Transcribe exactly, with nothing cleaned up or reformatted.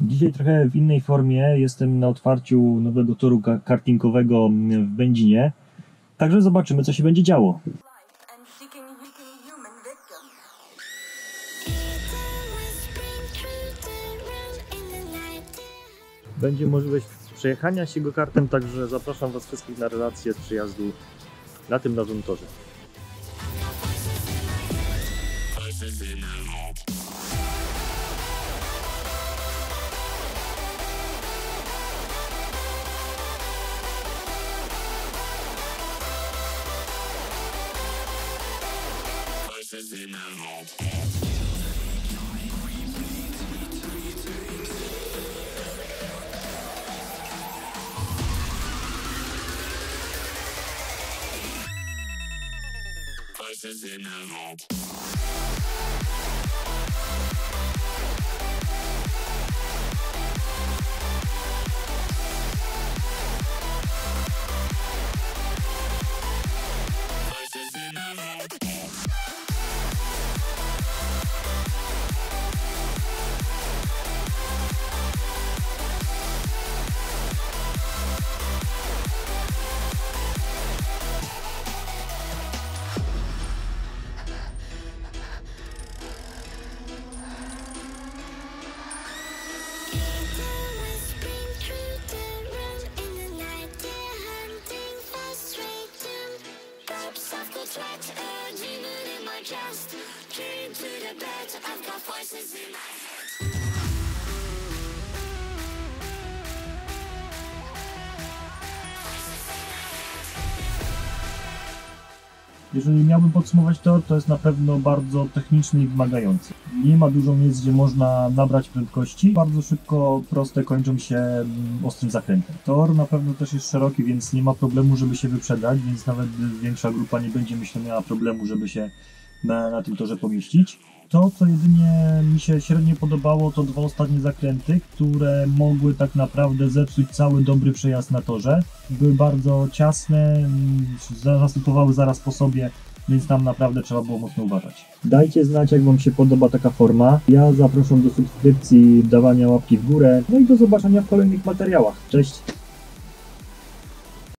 Dzisiaj trochę w innej formie, jestem na otwarciu nowego toru kartingowego w Będzinie, także zobaczymy, co się będzie działo. Będzie możliwość przejechania się go kartem, także zapraszam Was wszystkich na relację z przyjazdu na tym nowym torze. Jeżeli miałbym podsumować tor, to jest na pewno bardzo techniczny i wymagający. Nie ma dużo miejsc, gdzie można nabrać prędkości. Bardzo szybko proste kończą się ostrym zakrętem. Tor na pewno też jest szeroki, więc nie ma problemu, żeby się wyprzedać, więc nawet większa grupa nie będzie, myślę, miała problemu, żeby się na, na tym torze pomieścić. To, co jedynie mi się średnio podobało, to dwa ostatnie zakręty, które mogły tak naprawdę zepsuć cały dobry przejazd na torze. Były bardzo ciasne, następowały zaraz po sobie, więc tam naprawdę trzeba było mocno uważać. Dajcie znać, jak Wam się podoba taka forma. Ja zapraszam do subskrypcji, dawania łapki w górę, no i do zobaczenia w kolejnych materiałach. Cześć!